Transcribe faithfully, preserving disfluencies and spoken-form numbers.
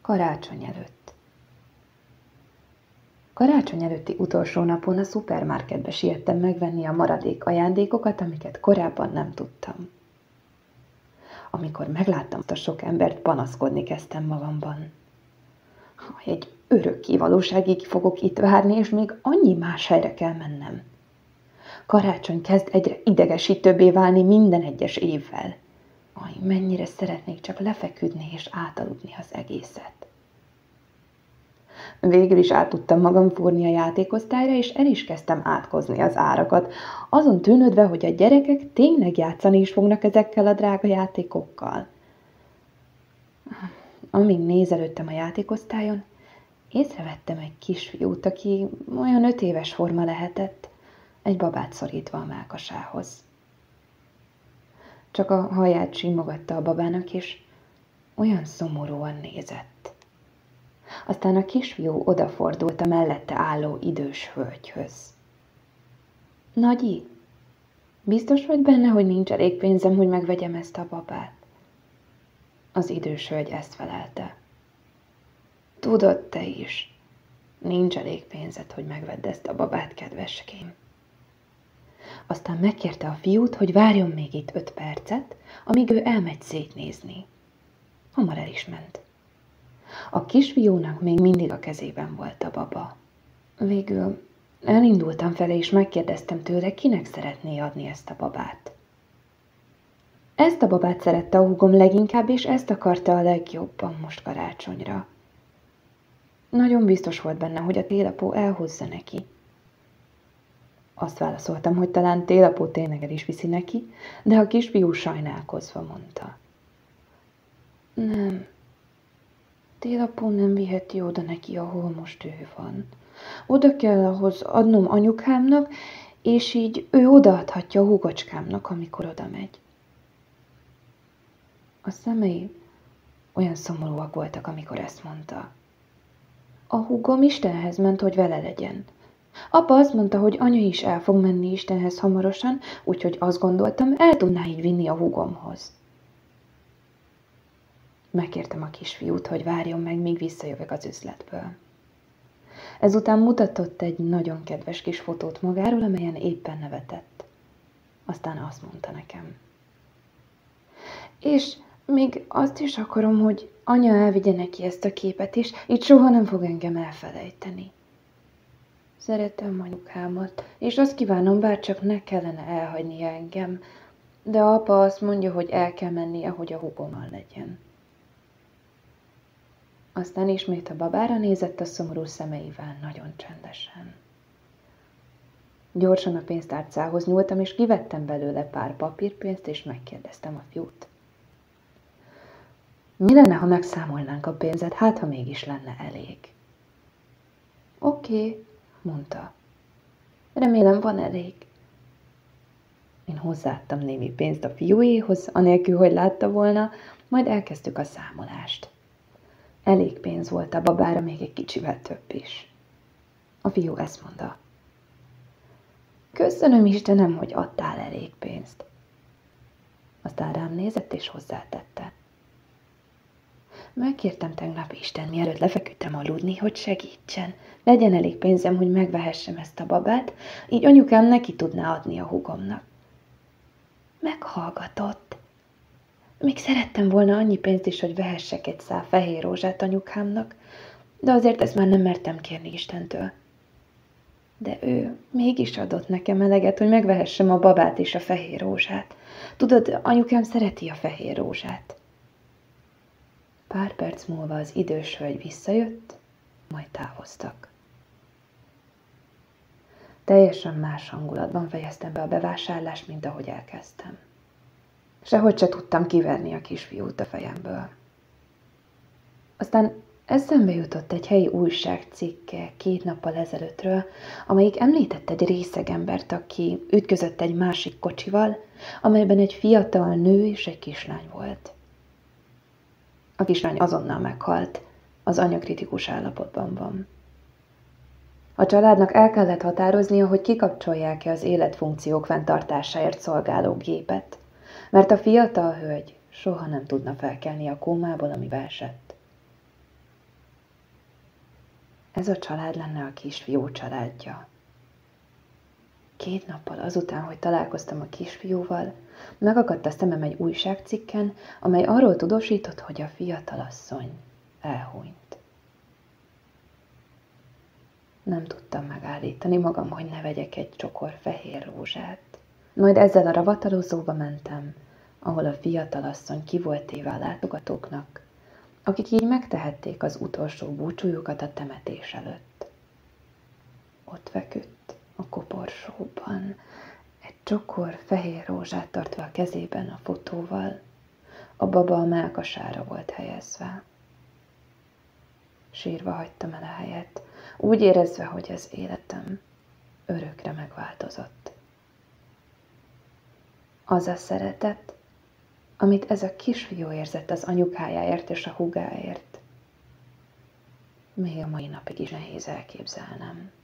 Karácsony előtt. Karácsony előtti utolsó napon a szupermarketbe siettem megvenni a maradék ajándékokat, amiket korábban nem tudtam. Amikor megláttam azt a sok embert, panaszkodni kezdtem magamban. Egy örökké valóságig fogok itt várni, és még annyi más helyre kell mennem. Karácsony kezd egyre idegesítőbbé válni minden egyes évvel. Aj, mennyire szeretnék csak lefeküdni és átaludni az egészet. Végül is át tudtam magam fúrni a játékosztályra, és el is kezdtem átkozni az árakat, azon tűnődve, hogy a gyerekek tényleg játszani is fognak ezekkel a drága játékokkal. Amíg nézelődtem a játékosztályon, észrevettem egy kisfiút, aki olyan öt éves forma lehetett, egy babát szorítva a mellkasához. Csak a haját simogatta a babának, és olyan szomorúan nézett. Aztán a kisfiú odafordult a mellette álló idős hölgyhöz. Nagyi, biztos vagy benne, hogy nincs elég pénzem, hogy megvegyem ezt a babát? Az idős hölgy ezt felelte. Tudod te is, nincs elég pénzed, hogy megvedd ezt a babát, kedveském. Aztán megkérte a fiút, hogy várjon még itt öt percet, amíg ő elmegy szétnézni. Hamar el is ment. A kisfiúnak még mindig a kezében volt a baba. Végül elindultam fele, és megkérdeztem tőle, kinek szeretné adni ezt a babát. Ezt a babát szerette a húgom leginkább, és ezt akarta a legjobban most karácsonyra. Nagyon biztos volt benne, hogy a télapó elhozza neki. Azt válaszoltam, hogy talán télapó tényleg el is viszi neki, de a kisfiú sajnálkozva mondta. Nem, télapó nem viheti oda neki, ahol most ő van. Oda kell ahhoz adnom anyukámnak, és így ő odaadhatja a húgocskámnak, amikor oda megy. A szemei olyan szomorúak voltak, amikor ezt mondta. A húgom Istenhez ment, hogy vele legyen. Apa azt mondta, hogy anya is el fog menni Istenhez hamarosan, úgyhogy azt gondoltam, el tudná így vinni a húgomhoz. Megkértem a kisfiút, hogy várjon meg, míg visszajövök az üzletből. Ezután mutatott egy nagyon kedves kis fotót magáról, amelyen éppen nevetett. Aztán azt mondta nekem. És még azt is akarom, hogy anya elvigye neki ezt a képet is, így soha nem fog engem elfelejteni. Szeretem anyukámat, és azt kívánom, bár csak ne kellene elhagynia engem, de apa azt mondja, hogy el kell mennie, hogy a húgommal legyen. Aztán ismét a babára nézett a szomorú szemeivel nagyon csendesen. Gyorsan a pénztárcához nyúltam, és kivettem belőle pár papírpénzt, és megkérdeztem a fiút. Mi lenne, ha megszámolnánk a pénzet, hát ha mégis lenne elég? Oké, okay, mondta. Remélem van elég. Én hozzáadtam némi pénzt a fiúéhoz, anélkül, hogy látta volna, majd elkezdtük a számolást. Elég pénz volt a babára, még egy kicsivel több is. A fiú ezt mondta. Köszönöm Istenem, hogy adtál elég pénzt. Aztán rám nézett és hozzátette. Megkértem tegnap Isten, mielőtt lefeküdtem aludni, hogy segítsen. Legyen elég pénzem, hogy megvehessem ezt a babát, így anyukám neki tudná adni a húgomnak. Meghallgatott. Még szerettem volna annyi pénzt is, hogy vehessek egy szál fehér rózsát anyukámnak, de azért ezt már nem mertem kérni Istentől. De ő mégis adott nekem eleget, hogy megvehessem a babát és a fehér rózsát. Tudod, anyukám szereti a fehér rózsát. Pár perc múlva az idős hölgy visszajött, majd távoztak. Teljesen más hangulatban fejeztem be a bevásárlást, mint ahogy elkezdtem. Sehogy se tudtam kiverni a kisfiút a fejemből. Aztán eszembe jutott egy helyi újság cikke két nappal ezelőttről, amelyik említett egy részeg embert, aki ütközött egy másik kocsival, amelyben egy fiatal nő és egy kislány volt. A kislány azonnal meghalt, az anya kritikus állapotban van. A családnak el kellett határoznia, hogy kikapcsolják-e az életfunkciók fenntartásáért szolgáló gépet, mert a fiatal hölgy soha nem tudna felkelni a kómából, amibe esett. Ez a család lenne a kisfiú családja. Két nappal azután, hogy találkoztam a kisfiúval, megakadt a szemem egy újságcikken, amely arról tudósított, hogy a fiatalasszony elhunyt. Nem tudtam megállítani magam, hogy ne vegyek egy csokor fehér rózsát. Majd ezzel a ravatalozóba mentem, ahol a fiatalasszony ki volt téve a látogatóknak, akik így megtehették az utolsó búcsújukat a temetés előtt. Ott feküdt a koporsóban, egy csokor fehér rózsát tartva a kezében a fotóval, a baba a mellkasára volt helyezve. Sírva hagytam el a helyet, úgy érezve, hogy az életem örökre megváltozott. Az a szeretet, amit ez a kisfiú érzett az anyukájáért és a húgáért, még a mai napig is nehéz elképzelnem.